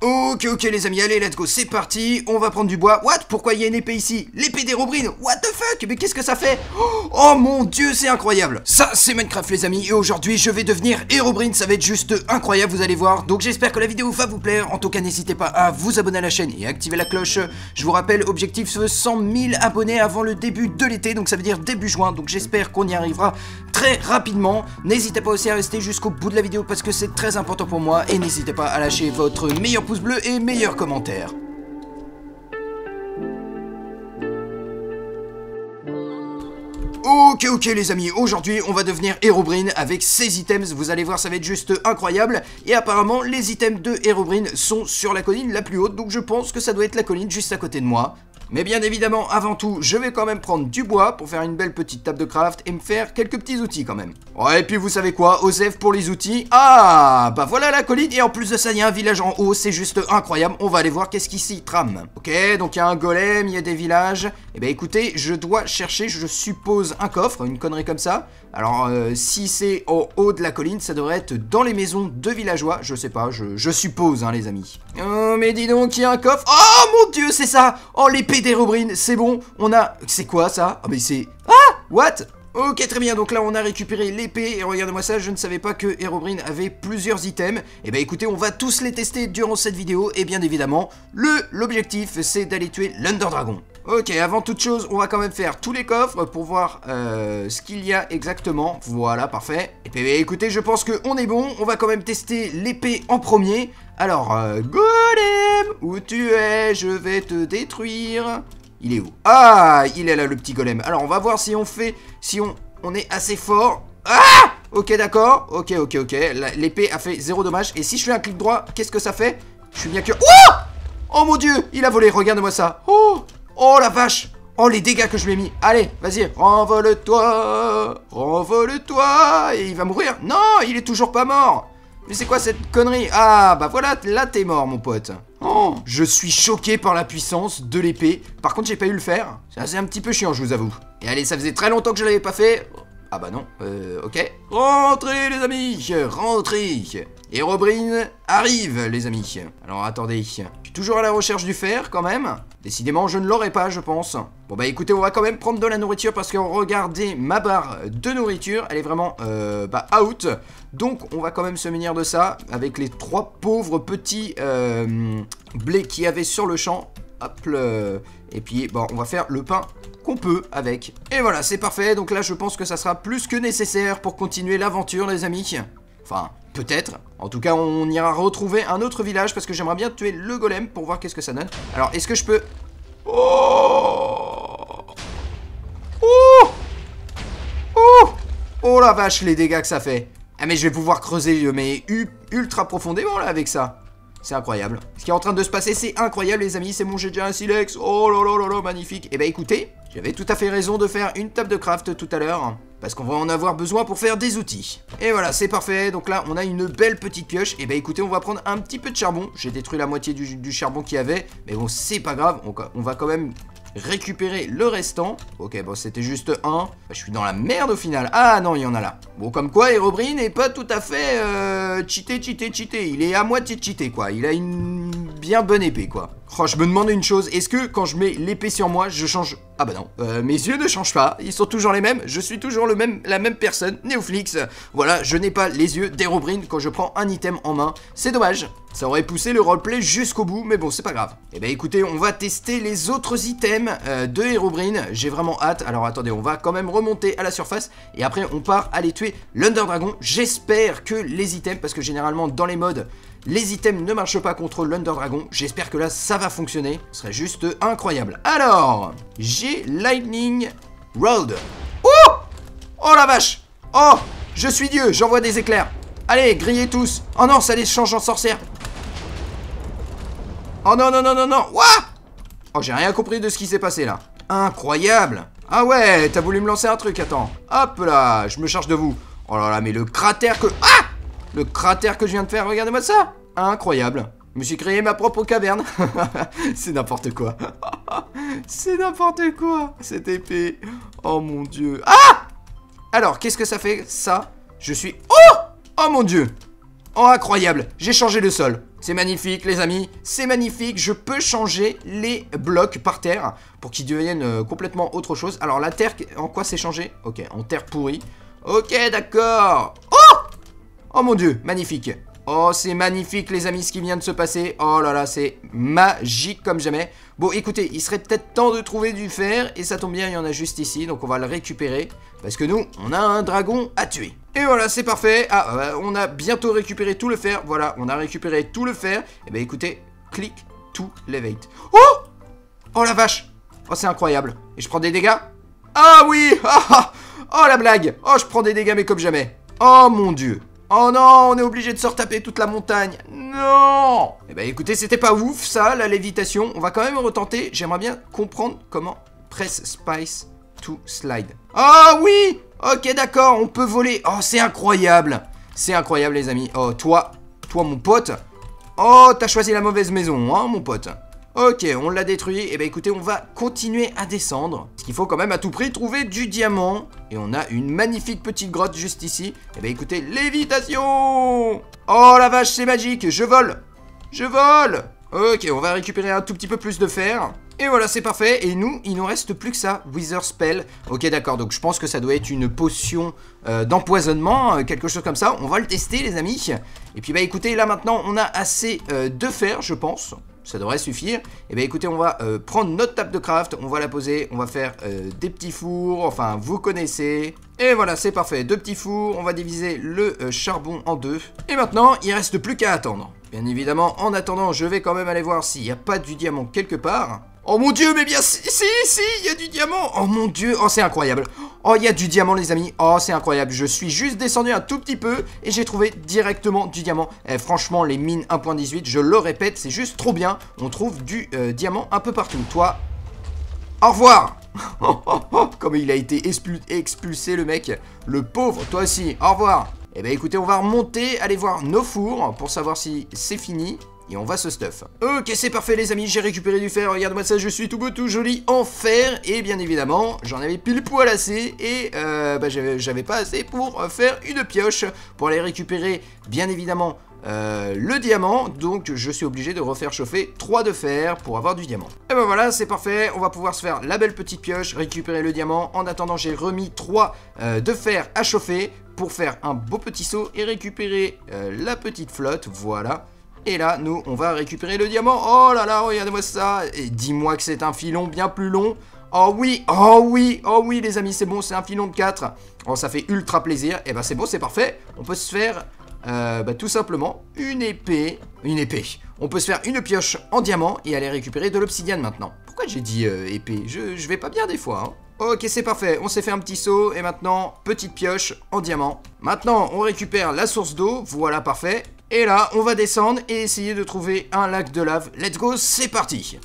Ok les amis, allez let's go, c'est parti, on va prendre du bois. What? Pourquoi il y a une épée ici? L'épée d'Herobrine, what the fuck? Mais qu'est-ce que ça fait? Oh mon dieu, c'est incroyable. Ça c'est Minecraft les amis, et aujourd'hui je vais devenir Herobrine, ça va être juste incroyable, vous allez voir. Donc j'espère que la vidéo va vous plaire, en tout cas n'hésitez pas à vous abonner à la chaîne et à activer la cloche. Je vous rappelle, objectif 100 000 abonnés avant le début de l'été, donc ça veut dire début juin, donc j'espère qu'on y arrivera très rapidement. N'hésitez pas aussi à rester jusqu'au bout de la vidéo parce que c'est très important pour moi, et n'hésitez pas à lâcher votre meilleur pouce bleu et meilleur commentaire. Ok les amis, aujourd'hui on va devenir Herobrine avec ces items, vous allez voir ça va être juste incroyable. Et apparemment les items de Herobrine sont sur la colline la plus haute, donc je pense que ça doit être la colline juste à côté de moi. Mais bien évidemment, avant tout, je vais quand même prendre du bois pour faire une belle petite table de craft et me faire quelques petits outils quand même. Ouais, et puis vous savez quoi, Osef pour les outils. Ah, bah voilà la colline, et en plus de ça, il y a un village en haut, c'est juste incroyable. On va aller voir qu'est-ce qui s'y trame. Ok, donc il y a un golem, il y a des villages. Et bah écoutez, je dois chercher, je suppose, un coffre, une connerie comme ça. Alors, si c'est au haut de la colline, ça devrait être dans les maisons de villageois. Je sais pas, je suppose, hein, les amis. Oh, mais dis donc, il y a un coffre. Oh mon dieu, c'est ça. Oh, l'épée d'Herobrine, c'est bon. On a... C'est quoi ça? Oh, mais c'est... Ah, what? Ok, très bien, donc là on a récupéré l'épée, et regardez-moi ça, je ne savais pas que Herobrine avait plusieurs items. Et bah écoutez, on va tous les tester durant cette vidéo, et bien évidemment, l'objectif c'est d'aller tuer l'Under Dragon. Ok, avant toute chose, on va quand même faire tous les coffres pour voir ce qu'il y a exactement. Voilà, parfait. Et puis écoutez, je pense qu'on est bon, on va quand même tester l'épée en premier. Alors, Golem, où tu es? Je vais te détruire. Il est où? Ah, il est là le petit golem. Alors on va voir si on fait, si on est assez fort. Ah, ok d'accord. Ok. L'épée a fait 0 dommage. Et si je fais un clic droit, qu'est-ce que ça fait? Je suis bien que... Oh mon dieu, il a volé, regarde-moi ça. Oh la vache. Oh les dégâts que je lui ai mis. Allez, vas-y, renvole-toi. Renvole-toi. Et il va mourir. Non, il est toujours pas mort. Mais c'est quoi cette connerie? Ah, bah voilà, là t'es mort mon pote. Oh, je suis choqué par la puissance de l'épée. Par contre, j'ai pas eu le faire. C'est un petit peu chiant, je vous avoue. Et allez, ça faisait très longtemps que je l'avais pas fait. Ah bah non, ok. Rentrez les amis, rentrez. Herobrine arrive les amis. Alors attendez, je suis toujours à la recherche du fer quand même. Décidément je ne l'aurai pas je pense. Bon bah écoutez, on va quand même prendre de la nourriture parce que regardez ma barre de nourriture, elle est vraiment out. Donc on va quand même se munir de ça avec les 3 pauvres petits blés qu'il y avait sur le champ. Hop le... Et puis bon, on va faire le pain qu'on peut avec. Et voilà, c'est parfait. Donc là je pense que ça sera plus que nécessaire pour continuer l'aventure les amis. Enfin, peut-être. En tout cas, on ira retrouver un autre village parce que j'aimerais bien tuer le golem pour voir qu'est-ce que ça donne. Alors, est-ce que je peux... Oh la vache, les dégâts que ça fait. Ah mais je vais pouvoir creuser mais ultra profondément là avec ça. C'est incroyable. Ce qui est en train de se passer, c'est incroyable les amis. C'est bon, j'ai déjà un silex. Oh là, magnifique. Et bah écoutez, j'avais tout à fait raison de faire une table de craft tout à l'heure. Parce qu'on va en avoir besoin pour faire des outils. Et voilà, c'est parfait. Donc là, on a une belle petite pioche. Et bah écoutez, on va prendre un petit peu de charbon. J'ai détruit la moitié du charbon qu'il y avait. Mais bon, c'est pas grave. On va quand même récupérer le restant. Ok, bon, c'était juste un. Bah, je suis dans la merde au final. Ah non, il y en a là. Bon, comme quoi, Herobrine n'est pas tout à fait cheaté. Il est à moitié cheaté, quoi. Il a une bien bonne épée, quoi. Oh, je me demande une chose. Est-ce que quand je mets l'épée sur moi, je change... Ah bah non, mes yeux ne changent pas. Ils sont toujours les mêmes. Je suis toujours la même personne, Néoflix. Voilà, je n'ai pas les yeux d'Herobrine quand je prends un item en main. C'est dommage. Ça aurait poussé le roleplay jusqu'au bout, mais bon, c'est pas grave. Et bah écoutez, on va tester les autres items de Herobrine. J'ai vraiment hâte. Alors attendez, on va quand même remonter à la surface. Et après, on part aller tuer l'Under Dragon. J'espère que les items, parce que généralement dans les modes, les items ne marchent pas contre l'Under Dragon. J'espère que là, ça va fonctionner. Ce serait juste incroyable. Alors, j'ai Lightning Rod. Oh la vache. Oh, je suis Dieu, j'envoie des éclairs. Allez, grillez tous. Oh non, ça les change en sorcière. Oh non. Ouah. Oh, j'ai rien compris de ce qui s'est passé là. Incroyable. Ah ouais, t'as voulu me lancer un truc, attends. Hop là, je me charge de vous. Oh là là, mais le cratère que... Ah! Le cratère que je viens de faire, regardez-moi ça. Incroyable. Je me suis créé ma propre caverne. C'est n'importe quoi. C'est n'importe quoi, cette épée. Oh mon dieu. Ah! Alors, qu'est-ce que ça fait, ça? Je suis... Oh mon dieu. Oh, incroyable. J'ai changé le sol. C'est magnifique les amis, c'est magnifique. Je peux changer les blocs par terre pour qu'ils deviennent complètement autre chose. Alors la terre, en quoi c'est changé? Ok, en terre pourrie. Ok, d'accord. Oh! Oh mon dieu, magnifique. Oh, c'est magnifique les amis ce qui vient de se passer. Oh là là, c'est magique comme jamais. Bon, écoutez, il serait peut-être temps de trouver du fer. Et ça tombe bien, il y en a juste ici. Donc on va le récupérer. Parce que nous, on a un dragon à tuer. Et voilà, c'est parfait. Ah, on a bientôt récupéré tout le fer. Voilà, on a récupéré tout le fer. Et ben écoutez, click to elevate. Oh! Oh la vache. Oh, c'est incroyable. Et je prends des dégâts? Ah oui! Oh la blague. Oh, je prends des dégâts mais comme jamais. Oh mon dieu. Oh non, on est obligé de se retaper toute la montagne. Non! Eh ben écoutez, c'était pas ouf ça, la lévitation. On va quand même retenter. J'aimerais bien comprendre comment press spice to slide. Ah oui! Ok, d'accord, on peut voler. Oh, c'est incroyable. C'est incroyable les amis. Oh, toi mon pote. Oh, t'as choisi la mauvaise maison, hein, mon pote. Ok, on l'a détruit. Et ben écoutez, on va continuer à descendre. Parce qu'il faut quand même à tout prix trouver du diamant. Et on a une magnifique petite grotte juste ici. Et ben écoutez, lévitation. Oh la vache, c'est magique. Je vole. Je vole. Ok, on va récupérer un tout petit peu plus de fer. Et voilà, c'est parfait. Et nous, il nous reste plus que ça. Wither Spell. Ok, d'accord. Donc je pense que ça doit être une potion d'empoisonnement. Quelque chose comme ça. On va le tester, les amis. Et puis bah écoutez, là maintenant, on a assez de fer, je pense. Ça devrait suffire. Et bien écoutez, on va prendre notre table de craft, on va la poser, on va faire des petits fours, enfin vous connaissez. Et voilà, c'est parfait, 2 petits fours, on va diviser le charbon en 2. Et maintenant, il reste plus qu'à attendre. Bien évidemment, en attendant, je vais quand même aller voir s'il n'y a pas du diamant quelque part. Oh mon dieu, mais bien si, il y a du diamant. Oh mon dieu, oh c'est incroyable. Oh, il y a du diamant les amis. Oh, c'est incroyable. Je suis juste descendu un tout petit peu et j'ai trouvé directement du diamant. Et franchement, les mines 1.18, je le répète, c'est juste trop bien. On trouve du diamant un peu partout. Toi, au revoir. Comme il a été expulsé le mec. Le pauvre, toi aussi, au revoir. Eh ben écoutez, on va remonter, aller voir nos fours pour savoir si c'est fini. Et on va se stuff. Ok, c'est parfait les amis, j'ai récupéré du fer. Regarde-moi ça, je suis tout beau, tout joli en fer. Et bien évidemment, j'en avais pile poil assez. Et j'avais pas assez pour faire une pioche. Pour aller récupérer, bien évidemment, le diamant. Donc je suis obligé de refaire chauffer 3 de fer pour avoir du diamant. Et ben voilà, c'est parfait. On va pouvoir se faire la belle petite pioche, récupérer le diamant. En attendant, j'ai remis 3 de fer à chauffer pour faire un beau petit saut et récupérer la petite flotte. Voilà. Et là, nous, on va récupérer le diamant. Oh là là, regardez-moi ça. Et dis-moi que c'est un filon bien plus long. Oh oui, oh oui, oh oui, les amis, c'est bon, c'est un filon de 4. Oh, ça fait ultra plaisir. Et ben, c'est bon, c'est parfait. On peut se faire, tout simplement, une épée. Une épée. On peut se faire une pioche en diamant et aller récupérer de l'obsidiane maintenant. Pourquoi j'ai dit épée? Je vais pas bien des fois, hein. Ok, c'est parfait, on s'est fait un petit saut et maintenant, petite pioche en diamant. Maintenant, on récupère la source d'eau, voilà, parfait. Et là, on va descendre et essayer de trouver un lac de lave. Let's go, c'est parti.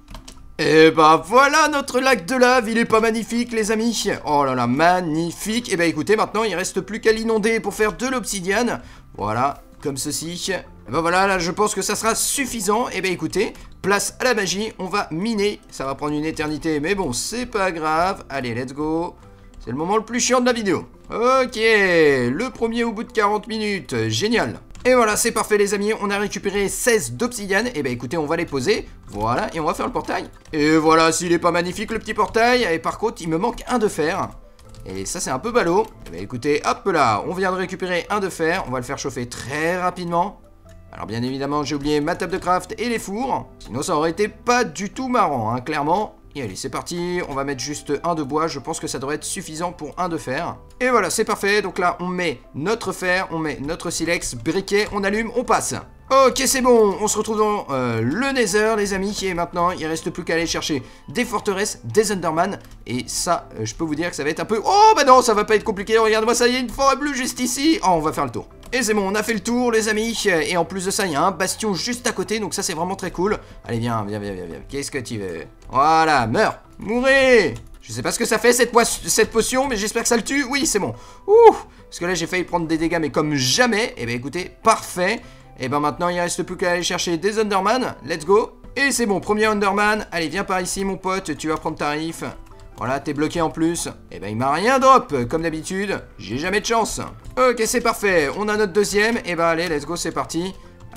Et bah voilà, notre lac de lave, il est pas magnifique les amis? Oh là là, magnifique. Et bah écoutez, maintenant, il reste plus qu'à l'inonder pour faire de l'obsidiane. Voilà, comme ceci. Et bah voilà, là je pense que ça sera suffisant. Et bah écoutez, place à la magie, on va miner. Ça va prendre une éternité, mais bon, c'est pas grave. Allez, let's go. C'est le moment le plus chiant de la vidéo. Ok, le premier au bout de 40 minutes, génial. Et voilà, c'est parfait les amis, on a récupéré 16 d'obsidiane. Et bah écoutez, on va les poser, voilà, et on va faire le portail. Et voilà, s'il est pas magnifique le petit portail. Et par contre, il me manque un de fer. Et ça c'est un peu ballot. Et bah écoutez, hop là, on vient de récupérer un de fer. On va le faire chauffer très rapidement. Alors bien évidemment, j'ai oublié ma table de craft et les fours. Sinon ça aurait été pas du tout marrant, hein, clairement. Et allez, c'est parti, on va mettre juste un de bois, je pense que ça devrait être suffisant pour un de fer. Et voilà, c'est parfait, donc là, on met notre fer, on met notre silex, briquet, on allume, on passe. Ok, c'est bon, on se retrouve dans le Nether, les amis, et maintenant, il reste plus qu'à aller chercher des forteresses, des Enderman, et ça, je peux vous dire que ça va être un peu... Oh, bah non, ça va pas être compliqué, regarde-moi ça, il y a une forêt bleue juste ici. Oh, on va faire le tour. Et c'est bon, on a fait le tour les amis. Et en plus de ça, il y a un bastion juste à côté. Donc ça, c'est vraiment très cool. Allez, viens. Qu'est-ce que tu veux? Voilà, meurs. Mourez. Je sais pas ce que ça fait cette potion, mais j'espère que ça le tue. Oui, c'est bon. Ouh. Parce que là, j'ai failli prendre des dégâts, mais comme jamais. Et ben écoutez, parfait. Et ben maintenant, il reste plus qu'à aller chercher des Enderman. Let's go. Et c'est bon, premier Enderman. Allez, viens par ici, mon pote. Tu vas prendre ta riff. Voilà, t'es bloqué en plus. Et ben il m'a rien drop, comme d'habitude. J'ai jamais de chance. Ok, c'est parfait. On a notre deuxième. Et ben allez, let's go, c'est parti. Allez,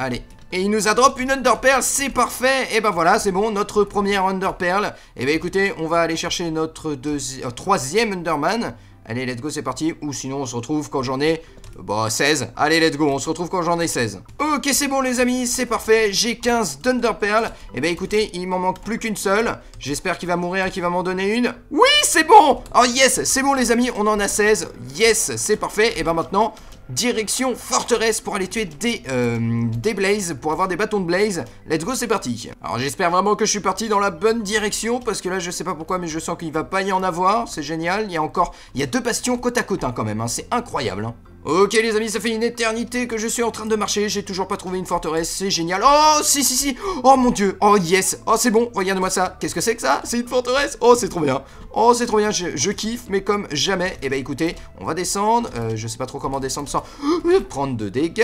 Et il nous a drop une Under Pearl, c'est parfait. Et ben voilà, c'est bon, notre première Under Pearl. Et ben écoutez, on va aller chercher notre troisième Underman. Allez, let's go, c'est parti. Ou sinon, on se retrouve quand j'en ai... 16. Allez, let's go, on se retrouve quand j'en ai 16. Ok, c'est bon les amis, c'est parfait. J'ai 15 d'Under Pearl. Et ben écoutez, il m'en manque plus qu'une seule. J'espère qu'il va mourir et qu'il va m'en donner une. Oui, c'est bon. Oh yes, c'est bon les amis, on en a 16. Yes, c'est parfait. Et ben maintenant... direction forteresse pour aller tuer des Blaze, pour avoir des bâtons de Blaze. Let's go, c'est parti. Alors j'espère vraiment que je suis parti dans la bonne direction, parce que là je sais pas pourquoi mais je sens qu'il va pas y en avoir. C'est génial, il y a deux bastions côte à côte hein, quand même, hein. C'est incroyable hein. Ok les amis, ça fait une éternité que je suis en train de marcher, j'ai toujours pas trouvé une forteresse, c'est génial. Oh si, oh mon dieu, oh yes, oh c'est bon, regardez-moi ça. Qu'est-ce que c'est que ça? C'est une forteresse. Oh c'est trop bien, je kiffe mais comme jamais. Et bah écoutez, on va descendre, je sais pas trop comment descendre sans prendre de dégâts.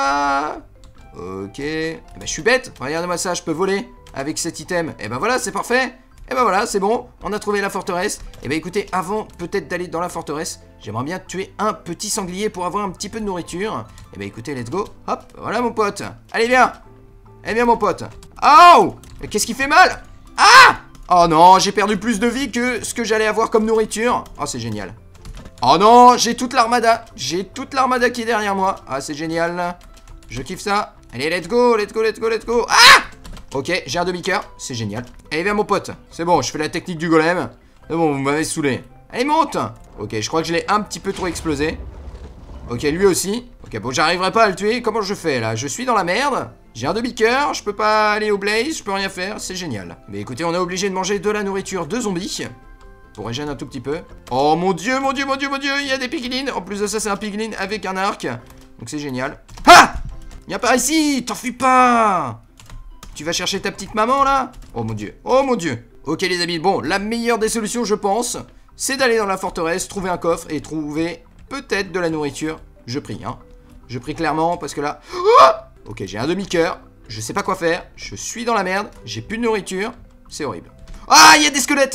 Ok, bah je suis bête, regardez-moi ça, je peux voler avec cet item. Et bah voilà, c'est parfait. Et ben voilà, c'est bon, on a trouvé la forteresse. Et ben écoutez, avant peut-être d'aller dans la forteresse, j'aimerais bien tuer un petit sanglier pour avoir un petit peu de nourriture. Et ben écoutez, let's go. Hop, voilà mon pote. Allez viens. Allez viens mon pote. Oh, mais qu'est-ce qui fait mal? Ah! Oh non, j'ai perdu plus de vie que ce que j'allais avoir comme nourriture. Oh c'est génial. Oh non, j'ai toute l'armada. J'ai toute l'armada qui est derrière moi. Ah c'est génial. Je kiffe ça. Allez, let's go. Ah! Ok, j'ai un demi-cœur, c'est génial. Allez, viens mon pote, c'est bon, je fais la technique du golem. C'est bon, vous m'avez saoulé. Allez, monte. Ok, je crois que je l'ai un petit peu trop explosé. Ok, lui aussi. Ok, bon, j'arriverai pas à le tuer, comment je fais là? Je suis dans la merde, j'ai un demi-cœur, je peux pas aller au blaze, je peux rien faire, c'est génial. Mais écoutez, on est obligé de manger de la nourriture de zombies. Pour régénérer un tout petit peu. Oh mon dieu, il y a des piglins. En plus de ça, c'est un piglin avec un arc. Donc c'est génial. Ah! Viens par ici, t'enfuis pas. Tu vas chercher ta petite maman là? Oh mon dieu, oh mon dieu. Ok les amis, bon, la meilleure des solutions je pense, c'est d'aller dans la forteresse, trouver un coffre et trouver peut-être de la nourriture. Je prie hein, je prie clairement parce que là... Ok, j'ai un demi-cœur, je sais pas quoi faire, je suis dans la merde, j'ai plus de nourriture, c'est horrible. Ah, il y a des squelettes.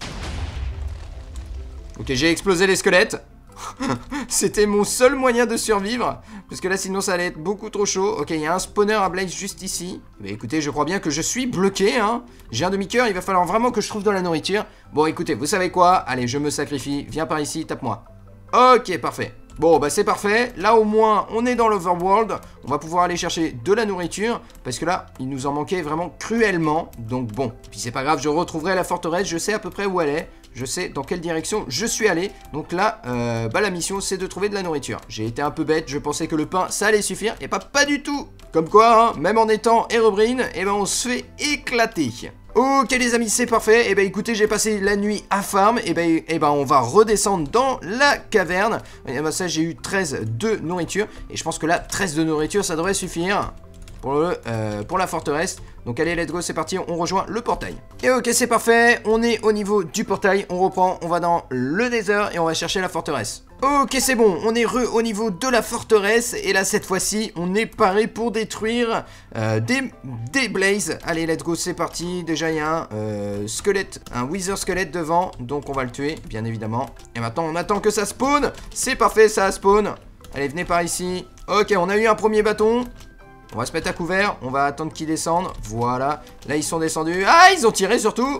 Ok, j'ai explosé les squelettes. C'était mon seul moyen de survivre, parce que là sinon ça allait être beaucoup trop chaud. Ok, il y a un spawner à blaze juste ici. Mais écoutez, je crois bien que je suis bloqué hein. J'ai un demi-cœur, il va falloir vraiment que je trouve de la nourriture. Bon écoutez, vous savez quoi? Allez, je me sacrifie, viens par ici, tape-moi. Ok, parfait. Bon bah c'est parfait, là au moins on est dans l'overworld. On va pouvoir aller chercher de la nourriture, parce que là il nous en manquait vraiment cruellement. Donc bon, puis c'est pas grave, je retrouverai la forteresse, je sais à peu près où elle est. Je sais dans quelle direction je suis allé. Donc là, bah la mission c'est de trouver de la nourriture. J'ai été un peu bête, je pensais que le pain ça allait suffire. Et pas du tout. Comme quoi, hein, même en étant Herobrine, et ben on se fait éclater. Ok les amis, c'est parfait. Et ben écoutez, j'ai passé la nuit à farm. Et ben on va redescendre dans la caverne. Et ben ça, j'ai eu 13 de nourriture. Et je pense que là, 13 de nourriture, ça devrait suffire pour la forteresse. Donc allez, let's go, c'est parti, on rejoint le portail. Et ok, c'est parfait, on est au niveau du portail, on reprend, on va dans le désert et on va chercher la forteresse. Ok, c'est bon, on est au niveau de la forteresse. Et là, cette fois-ci, on est paré pour détruire des blazes. Allez, let's go, c'est parti. Déjà, il y a un squelette, un wither squelette devant. Donc on va le tuer, bien évidemment. Et maintenant, on attend que ça spawn. C'est parfait, ça spawn. Allez, venez par ici. Ok, on a eu un premier bâton. On va se mettre à couvert, on va attendre qu'ils descendent. Voilà, là ils sont descendus. Ah, ils ont tiré surtout.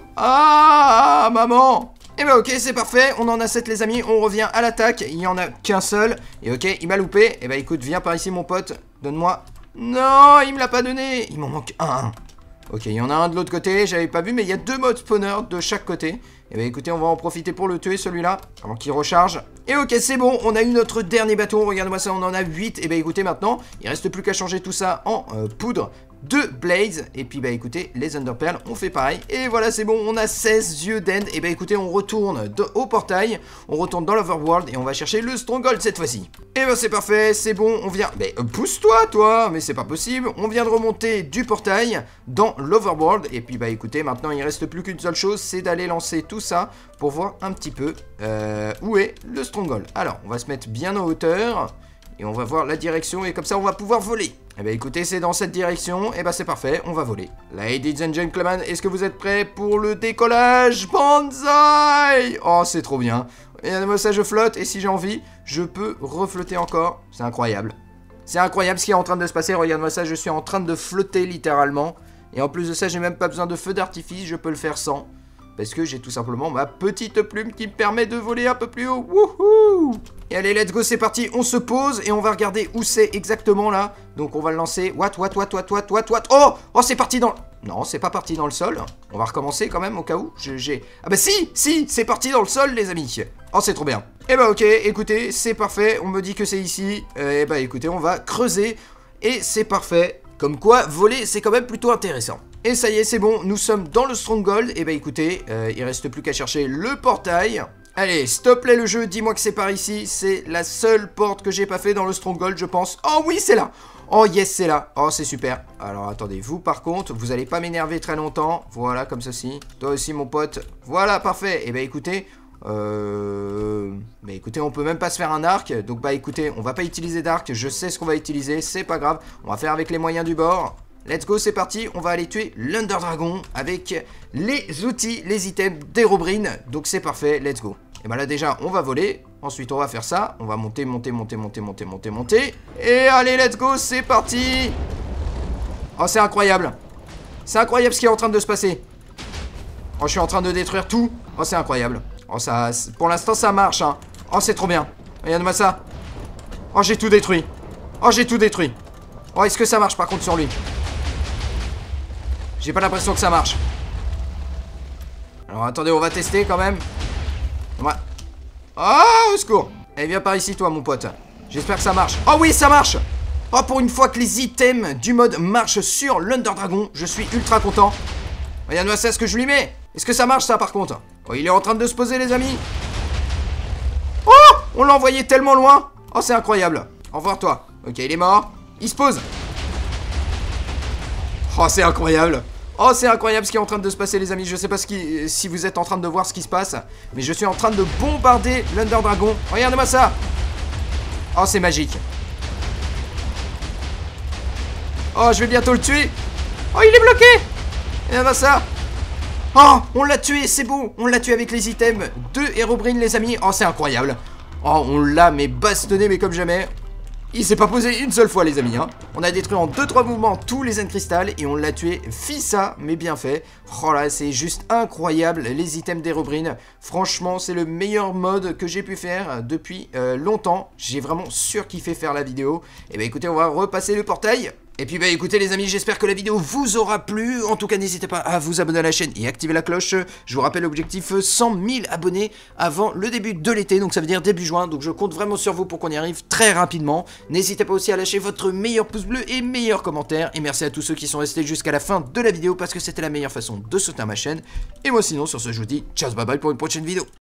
Ah, maman. Et bah ok, c'est parfait, on en a 7 les amis. On revient à l'attaque, il n'y en a qu'un seul. Et ok, il m'a loupé. Et bah écoute, viens par ici mon pote, donne-moi. Non, il me l'a pas donné. Il m'en manque un. Ok, il y en a un de l'autre côté, j'avais pas vu. Mais il y a 2 modes spawners de chaque côté. Et bah écoutez, on va en profiter pour le tuer celui-là, avant qu'il recharge. Et ok, c'est bon, on a eu notre dernier bâton. Regardez-moi ça, on en a 8. Et bah écoutez, maintenant, il reste plus qu'à changer tout ça en poudre de blaze. Et puis bah écoutez, les Underpearls, on fait pareil. Et voilà, c'est bon, on a 16 yeux d'end. Et bah écoutez, on retourne au portail. On retourne dans l'overworld et on va chercher le stronghold cette fois-ci. Et bah c'est parfait, c'est bon, on vient... Mais pousse-toi toi, mais c'est pas possible. On vient de remonter du portail dans l'overworld. Et puis bah écoutez, maintenant il reste plus qu'une seule chose, c'est d'aller lancer tout ça pour voir un petit peu où est le stronghold. Alors, on va se mettre bien en hauteur et on va voir la direction et comme ça on va pouvoir voler. Et bah écoutez, c'est dans cette direction, et bah c'est parfait, on va voler. Ladies and gentlemen, est-ce que vous êtes prêts pour le décollage? Banzai! Oh, c'est trop bien. Et moi ça, je flotte, et si j'ai envie, je peux reflotter encore. C'est incroyable. C'est incroyable ce qui est en train de se passer. Regarde-moi ça, je suis en train de flotter littéralement. Et en plus de ça, j'ai même pas besoin de feu d'artifice, je peux le faire sans. Parce que j'ai tout simplement ma petite plume qui me permet de voler un peu plus haut. Wouhou! Et allez, let's go, c'est parti. On se pose et on va regarder où c'est exactement là. Donc on va le lancer. What? Oh! Oh, c'est parti dans... Non, c'est pas parti dans le sol. On va recommencer quand même au cas où. Ah bah si, c'est parti dans le sol, les amis. Oh, c'est trop bien. Eh bah ok, écoutez, c'est parfait. On me dit que c'est ici. Eh bah écoutez, on va creuser. Et c'est parfait. Comme quoi, voler, c'est quand même plutôt intéressant. Et ça y est, c'est bon, nous sommes dans le Stronghold. Et bah écoutez, il reste plus qu'à chercher le portail. Allez, stop play le jeu, dis-moi que c'est par ici. C'est la seule porte que j'ai pas fait dans le Stronghold, je pense. Oh oui, c'est là. Oh yes, c'est là. Oh, c'est super. Alors attendez, vous par contre, vous allez pas m'énerver très longtemps. Voilà, comme ceci. Toi aussi, mon pote. Voilà, parfait. Et bah écoutez... Mais écoutez, on peut même pas se faire un arc. Donc bah écoutez, on va pas utiliser d'arc. Je sais ce qu'on va utiliser, c'est pas grave. On va faire avec les moyens du bord. Let's go, c'est parti. On va aller tuer l'Under Dragon avec les outils, les items d'Herobrine. Donc c'est parfait, let's go. Et bah là déjà, on va voler. Ensuite, on va faire ça. On va monter. Et allez, let's go, c'est parti. Oh, c'est incroyable. C'est incroyable ce qui est en train de se passer. Oh, je suis en train de détruire tout. Oh, c'est incroyable. Oh, ça, pour l'instant, ça marche, hein. Oh, c'est trop bien. Regarde-moi ça. Oh, j'ai tout détruit. Oh, est-ce que ça marche, par contre, sur lui? J'ai pas l'impression que ça marche. Alors, attendez, on va tester, quand même. Ouais. Oh, au secours. Allez, viens par ici, toi, mon pote. J'espère que ça marche. Oh, oui, ça marche. Oh, pour une fois que les items du mode marchent sur l'Under Dragon, je suis ultra content. Regarde-moi ça, ce que je lui mets. Est-ce que ça marche, ça, par contre? Oh, il est en train de se poser, les amis. Oh, on l'a envoyé tellement loin. Oh, c'est incroyable. Au revoir, toi. Ok, il est mort. Il se pose. Oh, c'est incroyable. Oh, c'est incroyable ce qui est en train de se passer, les amis. Je sais pas si vous êtes en train de voir ce qui se passe, mais je suis en train de bombarder l'Under Dragon. Regardez-moi ça. Oh, c'est magique. Oh, je vais bientôt le tuer. Oh, il est bloqué. Regardez-moi ça. Oh, on l'a tué, c'est beau. On l'a tué avec les items de Herobrine, les amis. Oh, c'est incroyable. Oh, on l'a mais bastonné, mais comme jamais. Il s'est pas posé une seule fois, les amis, hein. On a détruit en 2-3 mouvements tous les End Crystal et on l'a tué fissa, mais bien fait. Oh là, c'est juste incroyable, les items d'Herobrine. Franchement, c'est le meilleur mode que j'ai pu faire depuis longtemps. J'ai vraiment surkiffé faire la vidéo. Et bah écoutez, on va repasser le portail. Et puis bah écoutez les amis, j'espère que la vidéo vous aura plu. En tout cas, n'hésitez pas à vous abonner à la chaîne et activer la cloche. Je vous rappelle l'objectif 100 000 abonnés avant le début de l'été, donc ça veut dire début juin. Donc je compte vraiment sur vous pour qu'on y arrive très rapidement. N'hésitez pas aussi à lâcher votre meilleur pouce bleu et meilleur commentaire. Et merci à tous ceux qui sont restés jusqu'à la fin de la vidéo parce que c'était la meilleure façon de soutenir ma chaîne. Et moi sinon sur ce, je vous dis ciao, bye bye pour une prochaine vidéo.